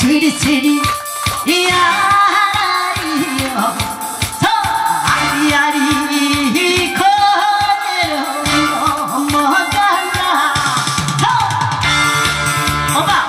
스리스리 야리요 저 아리아리 거리로 넘어간다 저 오빠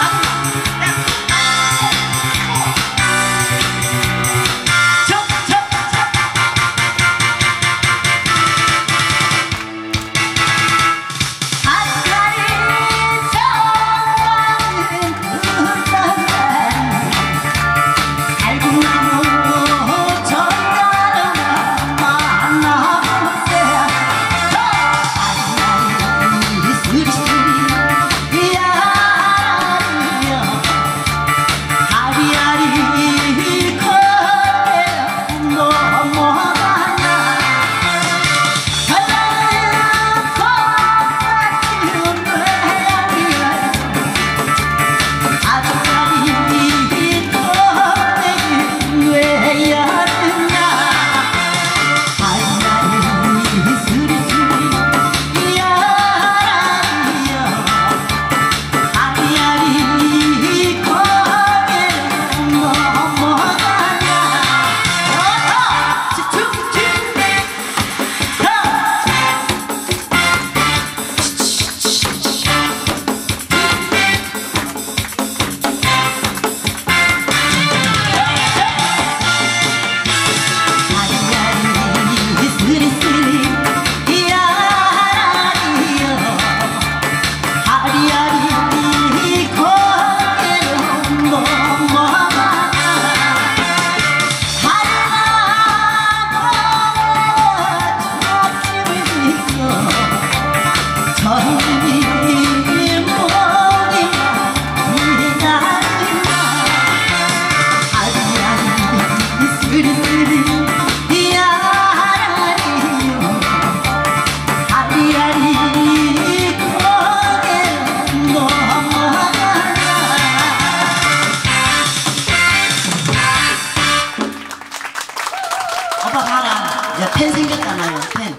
펜 생겼잖아요. 펜.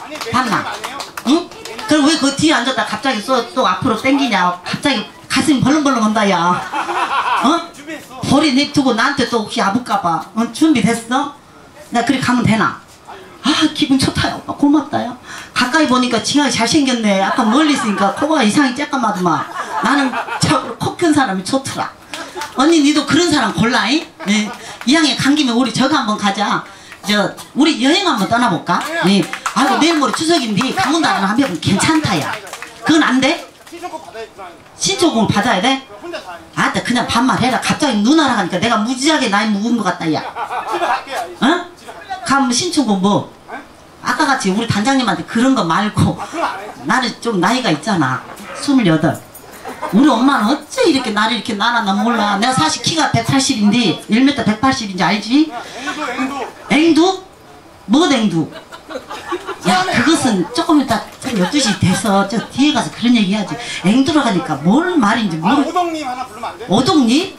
봤나? 응? 그럼 왜 그 뒤에 앉았다 갑자기 또 앞으로 당기냐? 갑자기 가슴이 벌렁벌렁 한다 야. 어? 허리 냅두고 나한테 또 혹시 아플까봐. 어? 준비됐어? 나 그리 가면 되나? 아 기분 좋다요. 오빠 고맙다요. 가까이 보니까 징하게 잘생겼네. 아까 멀리 있으니까 코가 이상하게 쬐까마더만. 나는 코 큰 사람이 좋더라. 언니 니도 그런 사람 골라잉? 네. 이왕에 간 김에 우리 저거 한번 가자. 우리 여행 한번 떠나볼까? 네. 아이고 내일 모레 추석인데 강원도는 한번 괜찮다야. 그건 안 돼? 신청금을 받아야 돼? 아따 그냥 반말해라. 갑자기 누나라 하니까 내가 무지하게 나이 묵은 것 같다 야. 어? 가면 신청금 뭐? 아까같이 우리 단장님한테 그런 거 말고 나는 좀 나이가 있잖아. 28. 우리 엄마는 어째 이렇게 나를 이렇게 낳았나 몰라. 내가 사실 키가 180인데 1m 180인지 알지? 앵두? 뭐 앵두? 야 그것은 조금 이따 12시 돼서 저 뒤에 가서 그런 얘기 해야지. 앵두로 가니까 뭘 말인지 모르. 오동님 하나 부르면 안 돼? 오동님?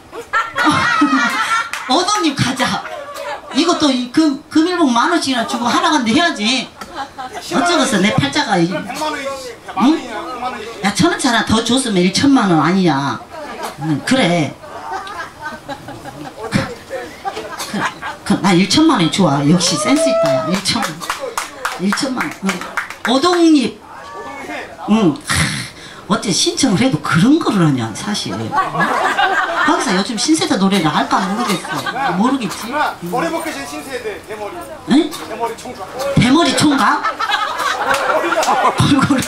오동님 가자. 이것도 금일봉 10,000원씩이나 주고 하나 간데 해야지. 어쩌겠어 내 팔자가. 100만원이지. 응? 야 1,000원치 하나 더 줬으면 1,000만원 아니냐. 그래. 나 1,000만원이 좋아. 역시 센스 있다 야. 1,000만원. 오동잎. 응. 어째 신청을 해도 그런 거를 하냐 사실. 거기서 요즘 신세대 노래를 할까 모르겠어. 모르겠지. 머리 벗기신 신세대 대머리. 응? 대머리 총각. 대머리 총각? 얼굴을.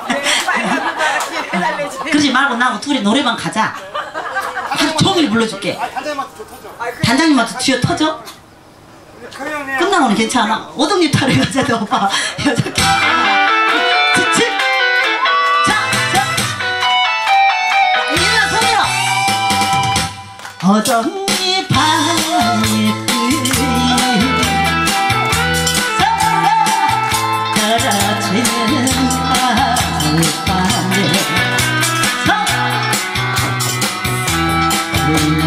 그러지 말고 나하고 둘이 노래방 가자. 하루 종일 불러줄게. 단장님한테 저 터져. 단장님한테 뒤에 터져? 끝나고는 괜찮아. 오동잎 타러 가자 너 오빠. 여자끼리. 그치? 어정이 밤이 떨어지는 가을밤에